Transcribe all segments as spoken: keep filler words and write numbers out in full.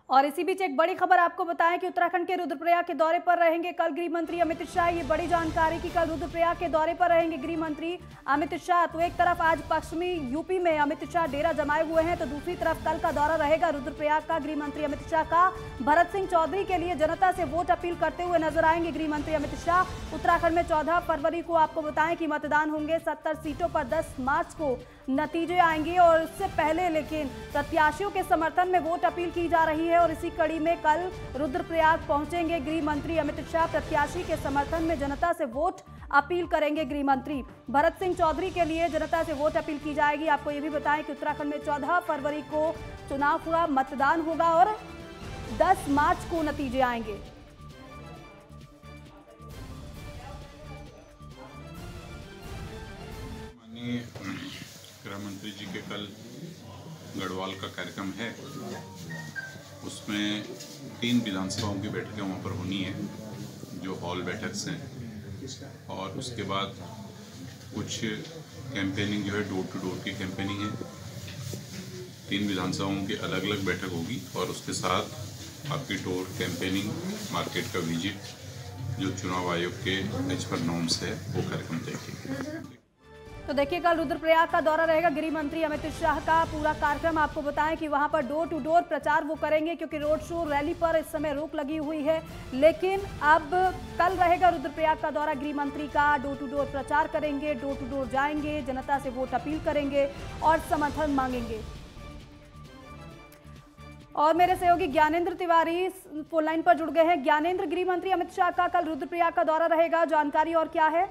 और इसी बीच एक बड़ी खबर आपको बताएं कि उत्तराखंड के रुद्रप्रयाग के दौरे पर रहेंगे कल गृह मंत्री अमित शाह। ये बड़ी जानकारी कि कल रुद्रप्रयाग के दौरे पर रहेंगे गृह मंत्री अमित शाह। तो एक तरफ आज पश्चिमी यूपी में अमित शाह डेरा जमाए हुए हैं, तो दूसरी तरफ कल का दौरा रहेगा रुद्रप्रयाग का गृह मंत्री अमित शाह का। भरत सिंह चौधरी के लिए जनता से वोट अपील करते हुए नजर आएंगे गृह मंत्री अमित शाह। उत्तराखंड में चौदह फरवरी को आपको बताएं कि मतदान होंगे। सत्तर सीटों पर दस मार्च को नतीजे आएंगे और उससे पहले लेकिन प्रत्याशियों के समर्थन में वोट अपील की जा रही है और इसी कड़ी में कल रुद्रप्रयाग पहुंचेंगे गृह मंत्री अमित शाह। प्रत्याशी के समर्थन में जनता से वोट अपील करेंगे गृह मंत्री। भरत सिंह चौधरी के लिए जनता से वोट अपील की जाएगी। आपको ये भी बताएं कि उत्तराखंड में चौदह फरवरी को चुनाव हुआ, मतदान होगा और दस मार्च को नतीजे आएंगे। गृह मंत्री जी के कल गढ़वाल का कार्यक्रम है, उसमें तीन विधानसभाओं की बैठकें वहाँ पर होनी है जो हॉल बैठक से, और उसके बाद कुछ कैंपेनिंग जो है डोर टू डोर की कैंपेनिंग है। तीन विधानसभाओं की अलग अलग बैठक होगी और उसके साथ आपकी डोर कैंपेनिंग, मार्केट का विजिट जो चुनाव आयोग के एज पर नॉर्म्स है वो कार्यक्रम तय किए। तो देखिए कल रुद्रप्रयाग का दौरा रहेगा गृह मंत्री अमित शाह का। पूरा कार्यक्रम आपको बताएं कि वहां पर डोर टू डोर प्रचार वो करेंगे, क्योंकि रोड शो रैली पर इस समय रोक लगी हुई है। लेकिन अब कल रहेगा रुद्रप्रयाग का दौरा गृह मंत्री का। डोर टू डोर प्रचार करेंगे, डोर टू डोर जाएंगे, जनता से वोट अपील करेंगे और समर्थन मांगेंगे। और मेरे सहयोगी ज्ञानेंद्र तिवारी फोन लाइन पर जुड़ गए हैं। ज्ञानेंद्र, गृह मंत्री अमित शाह का कल रुद्रप्रयाग का दौरा रहेगा, जानकारी और क्या है?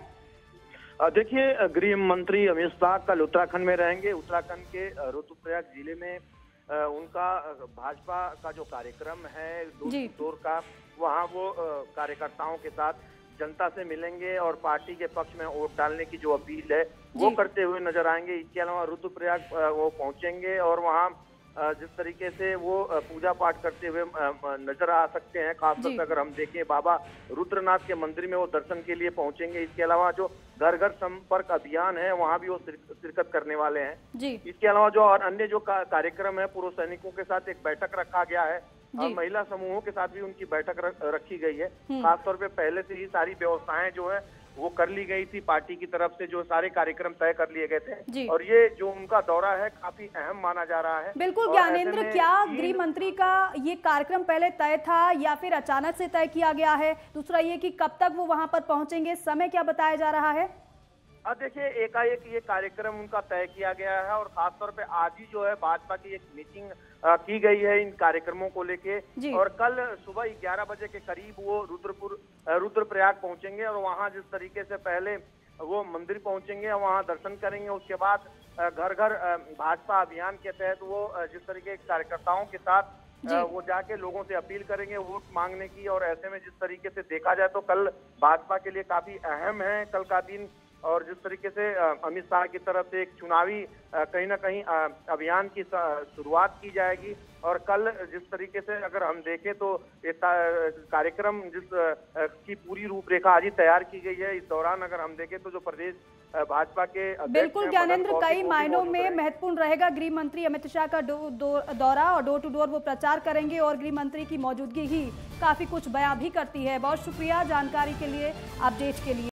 देखिए, गृह मंत्री अमित शाह कल उत्तराखंड में रहेंगे। उत्तराखंड के रुद्रप्रयाग जिले में उनका भाजपा का जो कार्यक्रम है डोर टू का, वहां वो कार्यकर्ताओं के साथ जनता से मिलेंगे और पार्टी के पक्ष में वोट डालने की जो अपील है वो करते हुए नजर आएंगे। इसके अलावा रुद्रप्रयाग वो पहुंचेंगे और वहां जिस तरीके से वो पूजा पाठ करते हुए नजर आ सकते हैं, खासतौर पर अगर हम देखें बाबा रुद्रनाथ के मंदिर में वो दर्शन के लिए पहुंचेंगे। इसके अलावा जो घर घर संपर्क अभियान है वहां भी वो शिरकत करने वाले हैं जी। इसके अलावा जो और अन्य जो कार्यक्रम है, पूर्व सैनिकों के साथ एक बैठक रखा गया है, महिला समूहों के साथ भी उनकी बैठक रखी गई है। खासतौर पे पहले से ही सारी व्यवस्थाएं जो है वो कर ली गई थी, पार्टी की तरफ से जो सारे कार्यक्रम तय कर लिए गए थे और ये जो उनका दौरा है काफी अहम माना जा रहा है। बिल्कुल ज्ञानेंद्र, क्या गृह मंत्री का ये कार्यक्रम पहले तय था या फिर अचानक से तय किया गया है? दूसरा ये कि कब तक वो वहां पर पहुंचेंगे, समय क्या बताया जा रहा है? देखिए, एकाएक ये कार्यक्रम उनका तय किया गया है और खासतौर पे आज ही जो है भाजपा की एक मीटिंग की गई है इन कार्यक्रमों को लेके, और कल सुबह ग्यारह बजे के करीब वो रुद्रपुर रुद्रप्रयाग पहुंचेंगे और वहां जिस तरीके से पहले वो मंदिर पहुंचेंगे, वहां दर्शन करेंगे। उसके बाद घर घर भाजपा अभियान के तहत वो जिस तरीके कार्यकर्ताओं के साथ वो जाके लोगों से अपील करेंगे वोट मांगने की। और ऐसे में जिस तरीके से देखा जाए तो कल भाजपा के लिए काफी अहम है कल का दिन, और जिस तरीके से अमित शाह की तरफ से एक चुनावी कहीं ना कहीं अभियान की शुरुआत की जाएगी। और कल जिस तरीके से अगर हम देखें तो एक कार्यक्रम जिस की पूरी रूपरेखा आज ही तैयार की गई है। इस दौरान अगर हम देखें तो जो प्रदेश भाजपा के बिल्कुल ज्ञानेंद्र, कई मायनों में महत्वपूर्ण रहेगा गृह मंत्री अमित शाह का दो, दो, दौरा और डोर टू डोर वो प्रचार करेंगे और गृह मंत्री की मौजूदगी ही काफी कुछ बयां भी करती है। बहुत शुक्रिया जानकारी के लिए, अपडेट के लिए।